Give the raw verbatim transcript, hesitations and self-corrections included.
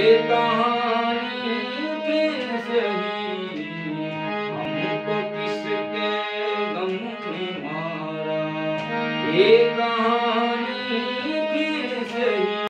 ये कहानी फिर सही, हमको किसके गम ने मारा। ये